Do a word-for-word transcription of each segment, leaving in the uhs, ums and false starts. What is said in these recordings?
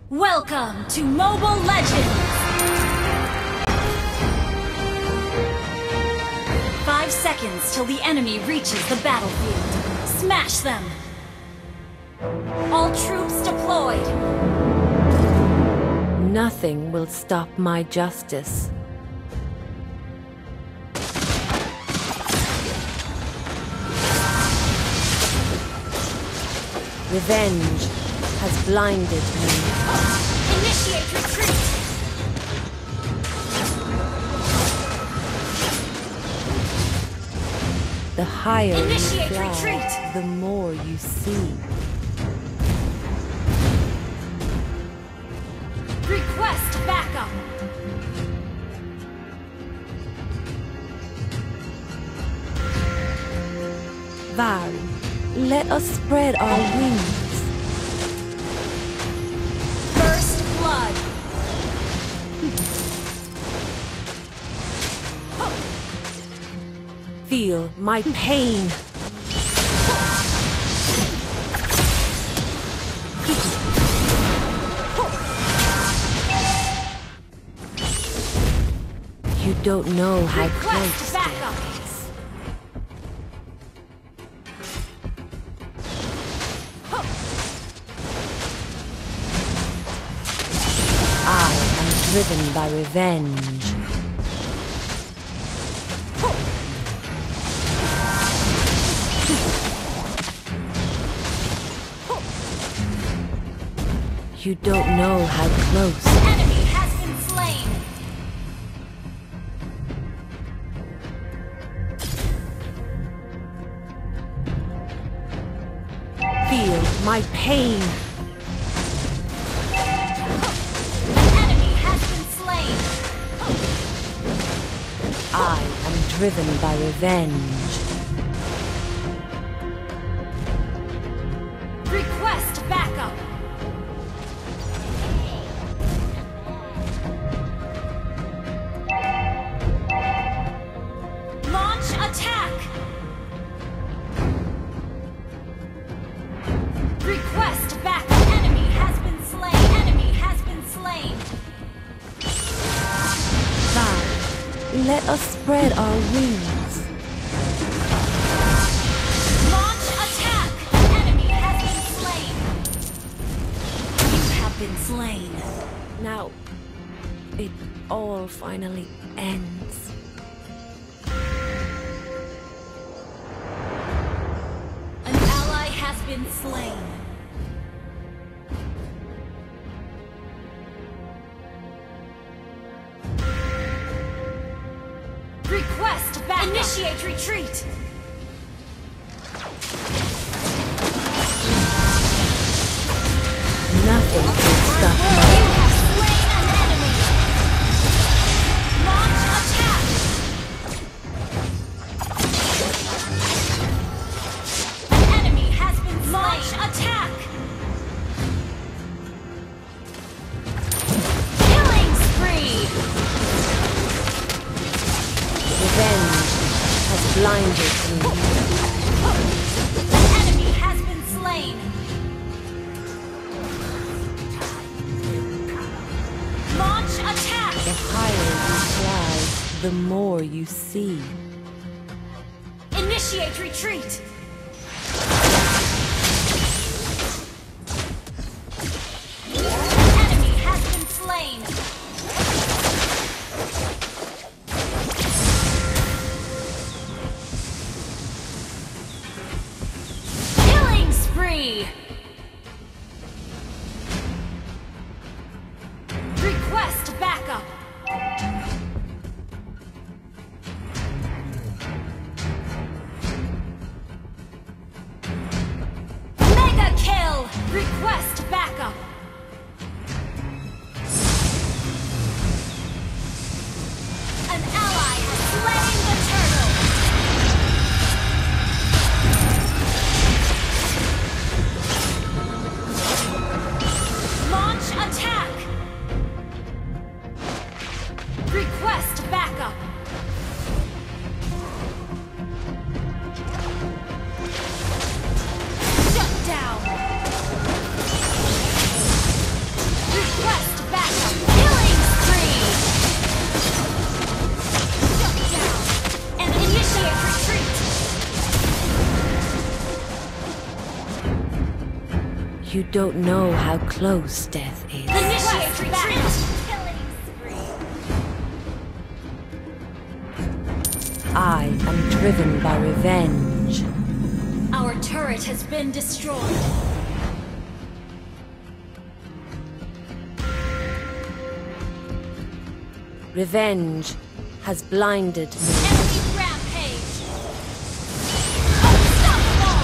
Welcome to Mobile Legends! Five seconds till the enemy reaches the battlefield. Smash them! All troops deployed! Nothing will stop my justice. Revenge has blinded me. Initiate retreat! The higher Initiate you fly, retreat! the more you see. Request backup! Vari, let us spread our wings. First blood! Feel my pain. You don't know how Request close backup! it is. I am driven by revenge. You don't know how close. Enemy has been slain! Feel my pain. Enemy has been slain! I am driven by revenge. Request backup! Launch attack! Request backup! Enemy has been slain! Enemy has been slain! Vari, let us spread our wings. Launch attack! Enemy has been slain! You have been slain. Now, it all finally ends. An ally has been slain. Request back. Initiate retreat. Nothing can stop You my... have slain an enemy. Launch attack. An enemy has been slain. Launch attack. Killing spree. Revenge has blinded me. An enemy has been slain. Launch attack. The higher you fly, the more you see. Initiate retreat. An enemy has been slain. Killing spree. Request backup. You don't know how close death is. Initiate retreat! Killing spree. I am driven by revenge. Our turret has been destroyed. Revenge has blinded me. Enemy rampage! Unstoppable!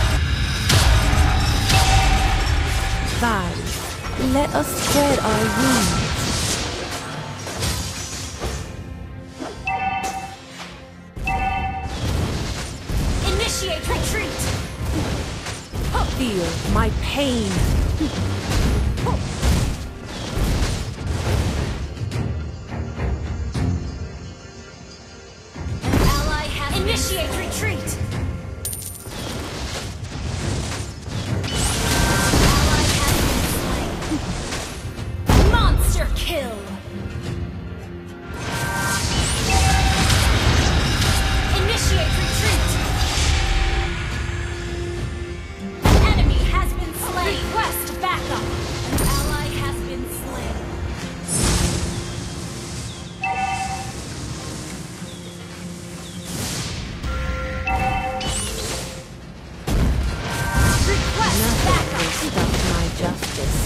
Val, let us spread our wings. Initiate retreat! Feel my pain. An ally has initiate retreat! Ally has been slain. Monster kill! Initiate retreat! Enemy has been slain. Request backup. An ally has been slain. Request Nothing backup. will stop my justice.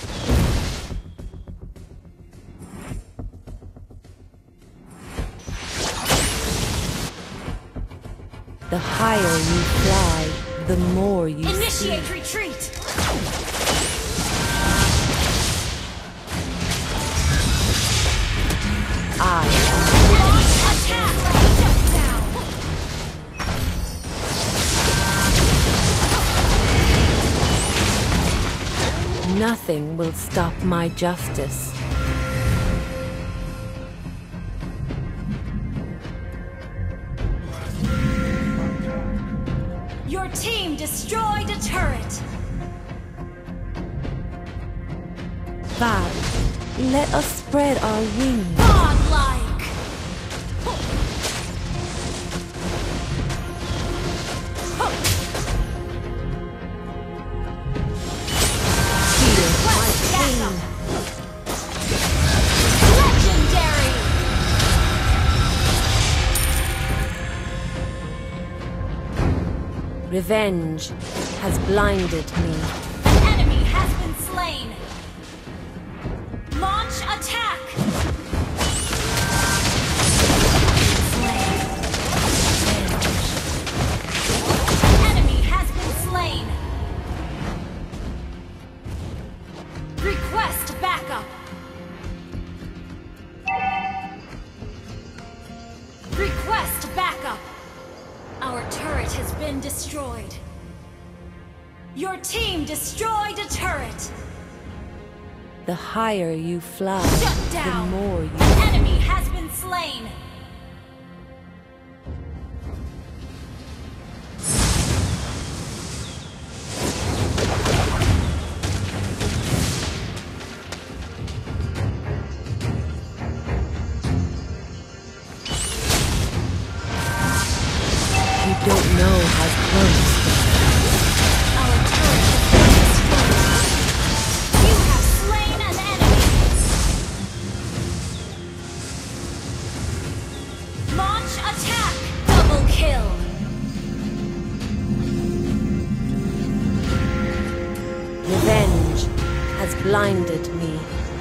The higher you fly, the more you Initiate see. retreat. I Launch attack. Shut down. am nothing will stop my justice. Your team destroyed a turret. Val, let us spread our wings. Godlike. Feel my Request pain. backup. Legendary. Revenge has blinded me. An enemy has been slain. Launch attack. Slain. An enemy has been slain. Request backup. Request backup. Our turret has been destroyed. Your team destroyed a turret. The higher you fly, Shut the down. more you... An enemy has been slain. You don't know how close. Our turret has been destroyed. You have slain an enemy. Launch attack. Double kill. Revenge has blinded me.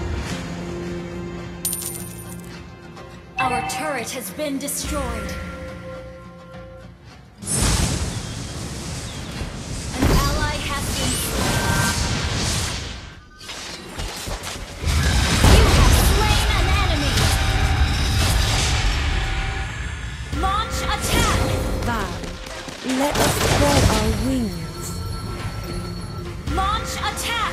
Our turret has been destroyed. An ally has been slain. You have slain an enemy. Launch attack. Val, let us spread our wings. Launch attack.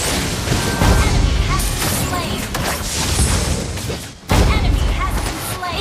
An enemy has been slain. An enemy has been slain.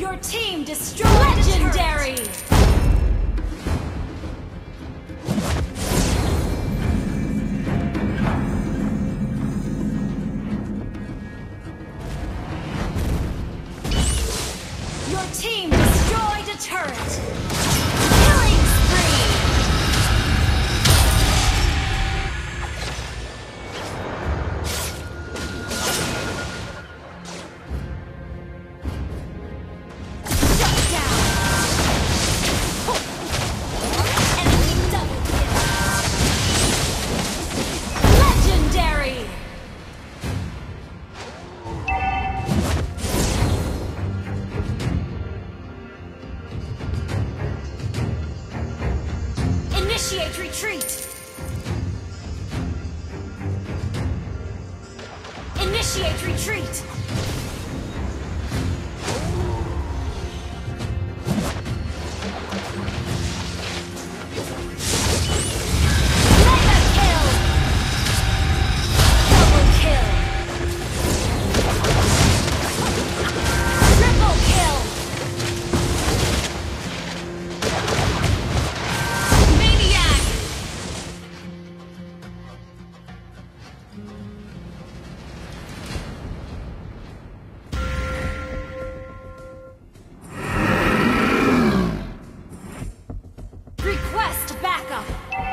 Your team destroyed. Legendary. Your team destroyed a turret. Killing spree. Shut down. Enemy double kill. Legendary. Initiate retreat! Initiate retreat! Mega kill! Double kill! Triple kill! Maniac! Request backup!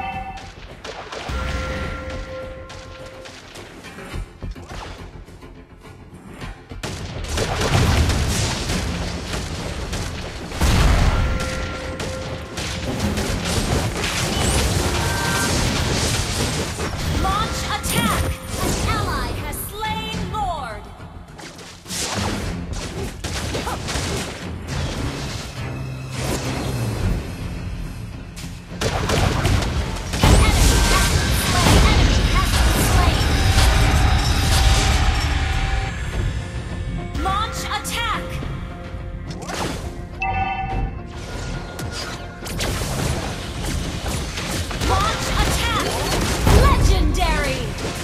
Launch attack! An ally has slain Lord! Launch attack! Launch attack! Legendary!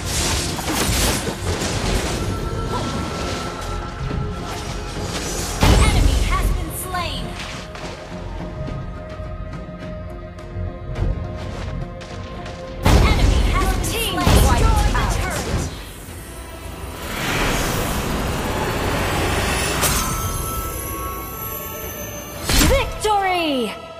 An enemy has been slain! An enemy has been slain! Destroy the turret! Victory!